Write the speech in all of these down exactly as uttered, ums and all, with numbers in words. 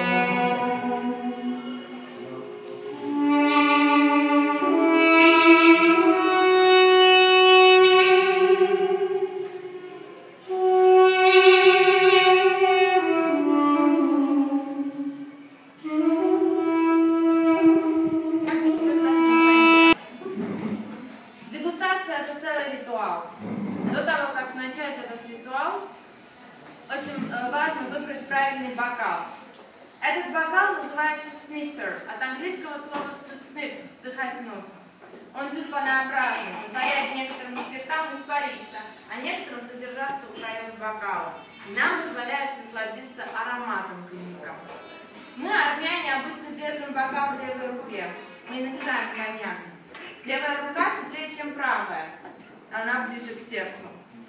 До того, как начать этот ритуал, очень важно выбрать правильный бокал. Этот бокал называется snifter, от английского слова to sniff, дыхать носом. Он тюльпанообразный, позволяет некоторым спиртам испариться, а некоторым задержаться у краев бокала. И нам позволяет насладиться ароматом коньяка. Мы, армяне, обычно держим бокал в левой руке. Мы не нагреваем коньяк. Левая рука теплее, чем правая. Она ближе к сердцу.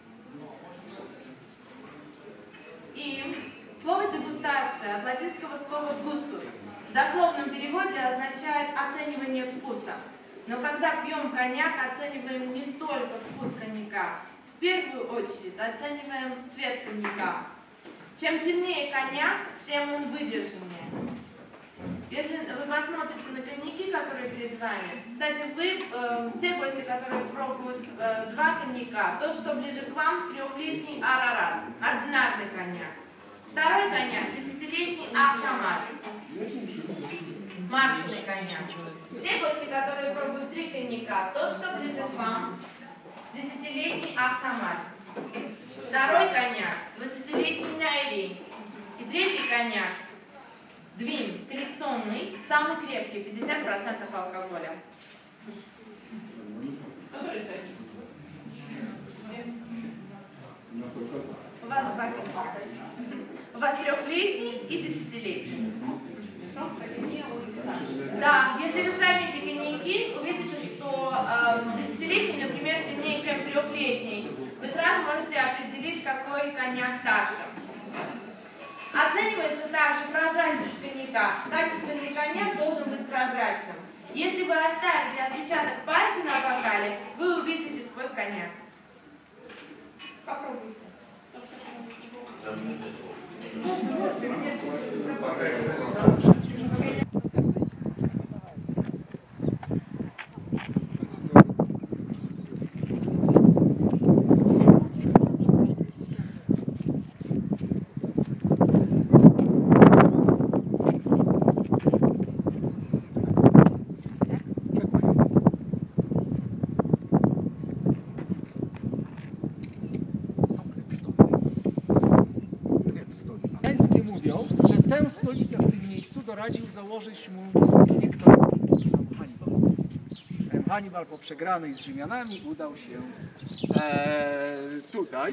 И слово дегустация от латинского слова gustus в дословном переводе означает оценивание вкуса. Но когда пьем коньяк, оцениваем не только вкус коньяка. В первую очередь оцениваем цвет коньяка. Чем темнее коньяк, тем он выдержаннее. Если вы посмотрите на коньяки, которые перед вами, кстати, вы, э, те гости, которые пробуют э, два коньяка, тот, что ближе к вам, трехлетний Арарат, ординарный коньяк. Второй коньяк, десятилетний Ахтамар, марочный коньяк. Те гости, которые пробуют три коньяка, тот, что ближе к вам, десятилетний Ахтамар. Второй коньяк, двадцатилетний Найри. И третий коньяк, Двин, коллекционный, самый крепкий, пятьдесят процентов алкоголя. У вас два коньяка. У вас трехлетний и десятилетний. Да, если вы сравните коньяки, увидите, что э, десятилетний, например, темнее, чем трехлетний. Вы сразу можете определить, какой коньяк старше. Оценивается также прозрачность коньяка. Качественный коньяк должен быть прозрачным. Если вы оставите отпечаток пальца на бокале, вы увидите сквозь коньяк. Попробуйте. Tę stolicę w tym miejscu doradził założyć mu niektóry Hannibal. Hannibal po przegranej z Rzymianami udał się e, tutaj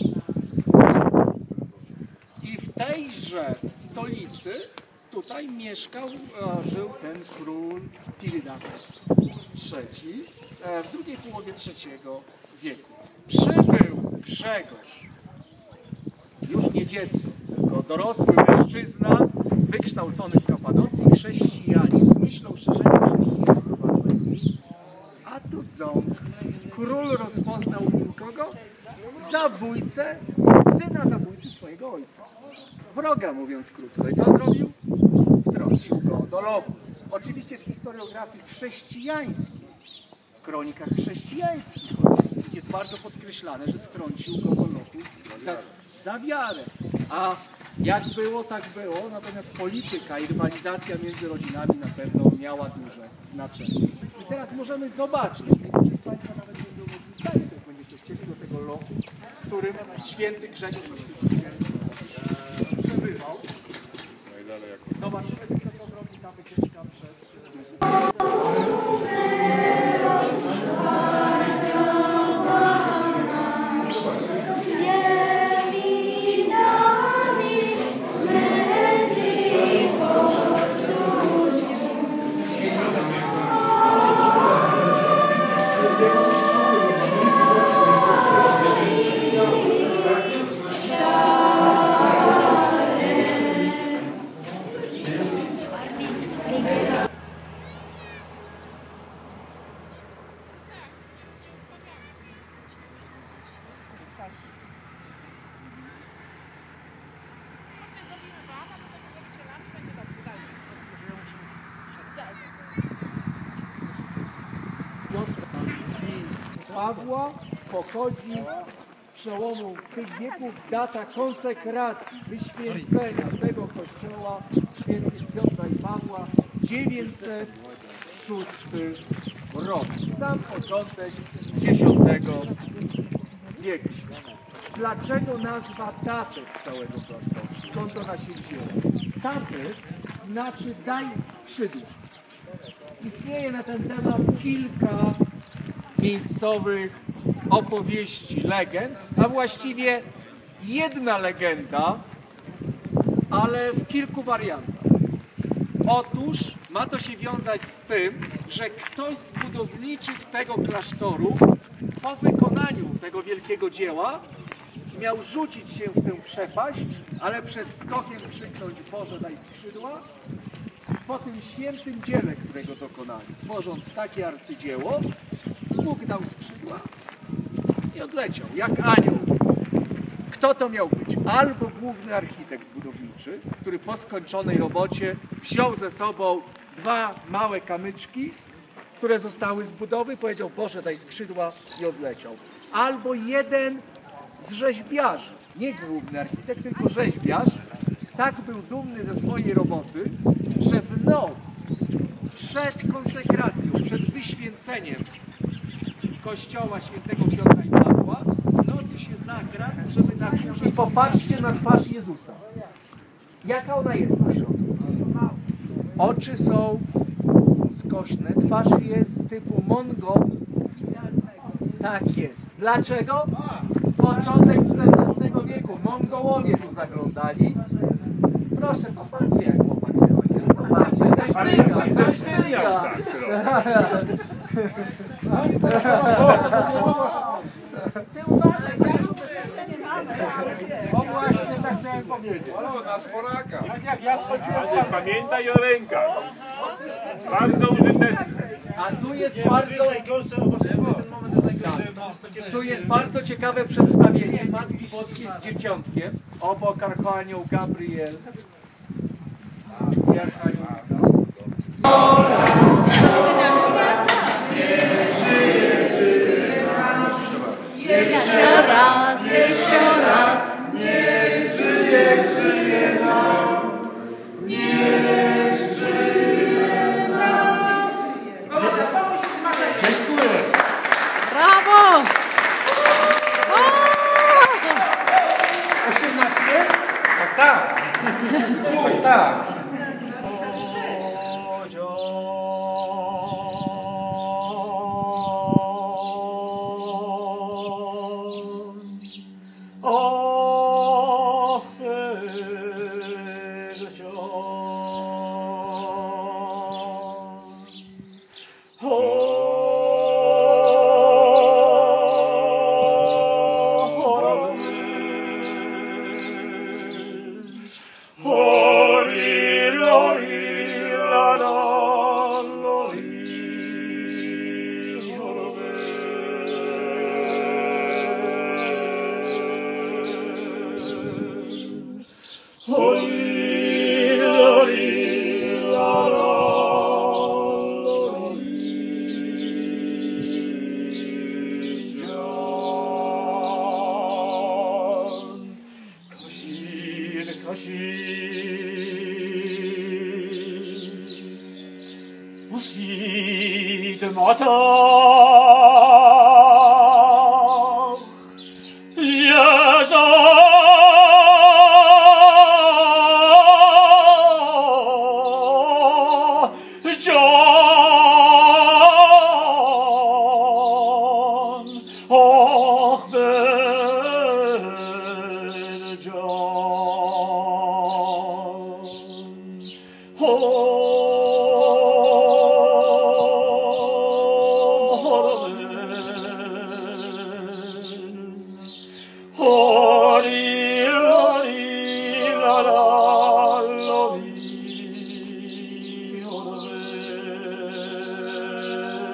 i w tejże stolicy tutaj mieszkał, e, żył ten król Tiridates trzeci e, w drugiej połowie trzeciego wieku. Przybył Grzegorz, już nie dziecko, tylko dorosły mężczyzna, wykształcony w Kapadocji, chrześcijanin, z myślą szerzenia chrześcijaństwa w Armenii. A tu ząg. Król rozpoznał w nim kogo? Zabójcę, syna zabójcy swojego ojca. Wroga, mówiąc krótko. I co zrobił? Wtrącił go do lochu. Oczywiście w historiografii chrześcijańskiej, w kronikach chrześcijańskich jest bardzo podkreślane, że wtrącił go do lochu za, za wiarę. A jak było, tak było, natomiast polityka i rywalizacja między rodzinami na pewno miała duże znaczenie. I teraz możemy zobaczyć, większość z Państwa nawet nie było pytania, jak będziecie chcieli, do tego lochu, w którym święty Grzegorz przebywał. Zobaczymy tylko, co zrobi ta wycieczka przez... Pawła pochodzi z przełomu tych wieków, data konsekracji, wyświęcenia tego kościoła świętych Piotra i Pawła, dziewięćset szósty rok, sam początek dziesiątego wieku. Dlaczego nazwa Tatet całego klasztoru? Skąd ona się wzięła? Tatet znaczy daj skrzydła. Istnieje na ten temat kilka miejscowych opowieści, legend, a właściwie jedna legenda, ale w kilku wariantach. Otóż ma to się wiązać z tym, że ktoś z budowniczych tego klasztoru po wykonaniu tego wielkiego dzieła miał rzucić się w tę przepaść, ale przed skokiem krzyknąć: Boże, daj skrzydła. Po tym świętym dziele, którego dokonali, tworząc takie arcydzieło, Bóg dał skrzydła i odleciał, jak anioł. Kto to miał być? Albo główny architekt budowniczy, który po skończonej robocie wziął ze sobą dwa małe kamyczki, które zostały z budowy, powiedział: Boże, daj skrzydła, i odleciał. Albo jeden z rzeźbiarzy, nie główny architekt, tylko rzeźbiarz, tak był dumny ze swojej roboty, że w noc przed konsekracją, przed wyświęceniem kościoła świętego Piotra i Pawła, w nocy się zagra, żeby na górze... I popatrzcie na twarz Jezusa. Jaka ona jest na środku? Oczy są skośne, twarz jest typu Mongo. Tak jest. Dlaczego? Początek czternastego wieku. Mongołowie tu zaglądali. Proszę, popatrzcie, jak chłopak sobie. Zobaczcie, coś dyga, coś dyga. Ty uważaj, chociaż ubezpieczenie mamy. O właśnie, tak chciałem powiedzieć. O, na czworaka. Tak jak ja schodziłem Ale pamiętaj o rękach. Bardzo użyteczne. A tu jest bardzo... najgorsze, właśnie ten moment jest najgorszy. Tu jest bardzo ciekawe przedstawienie Matki Boskiej z Dzieciątkiem. Obok archanioł Gabriel. I archanioł Jeszcze raz, jeszcze raz. Niech żyje, żyje nam. Niech żyje nam. Dziękuję. Brawo! osiemnaście? Tak, tak. Tak, tak.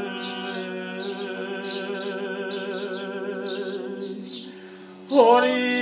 Holy